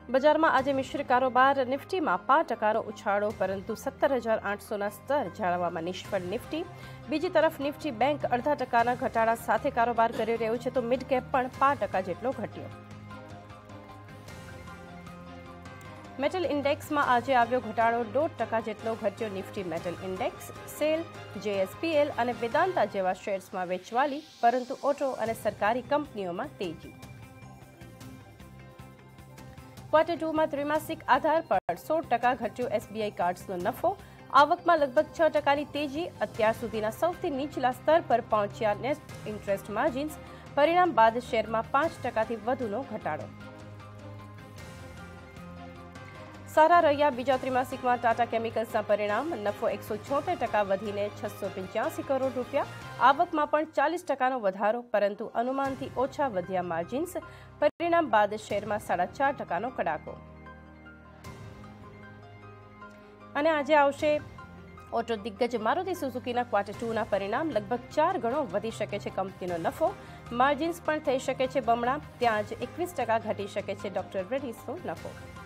બજારમાં આજે મિશ્ર કારોબાર નિફ્ટીમાં 5% ઉછાળો, પરંતુ 17,800ના સ્તર જાળવવામાં નિષ્ફળ નિફ્ટી। બીજી તરફ નિફ્ટી બેંક 0.5%ના ઘટાડા સાથે કારોબાર કરી રહ્યું છે, તો મિડ કેપ પણ 5% જેટલો ઘટ્યો। મેટલ ઇન્ડેક્સમાં આજે આવ્યો ઘટાડો, 1.5% જેટલો ઘટ્યો। Nifty metal index sell, JSPL અને વેદાંતા જેવા શેર્સમાં વેચવાલી, પરંતુ ઓટો અને સરકારી કંપનીઓમાં તેજી। ક્વાર્ટર 2માં ત્રિમાસિક આધાર પર 16% ઘટ્યો SBI કાર્ડ્સનો નફો। આવકમાં લગભગ 6%ની તેજી। અત્યાર સુધીના સૌથી નીચલા સ્તર પર પહોંચ્યા નેટ ઇન્ટરેસ્ટ માર્જિન્સ। પરિણામ બાદ શેરમાં 5%થી વધુનો ઘટાડો। સારા રહ્યા બીજા ત્રિમાસિકમાં ટાટા કેમિકલ્સના પરિણામ। નફો 176% વધીને 685 કરોડ રૂપિયા। આવકમાં પણ 40%નો વધારો, પરંતુ અનુમાનથી ઓછા વધ્યા માર્જિન્સ। પરિણામ બાદ શેરમાં 4.5%નો કડાકો। અને આજે આવશે ઓટો દિગ્ગજ મારુતિ સુઝુકીના ક્વાર્ટર 2ના પરિણામ। લગભગ 4 ગણો વધી શકે છે કંપનીનો નફો। માર્જિન્સ પણ થઈ શકે છે બમણા। ત્યાં જ 21% ઘટી શકે છે ડોક્ટર રેડ્ડીસનો નફો।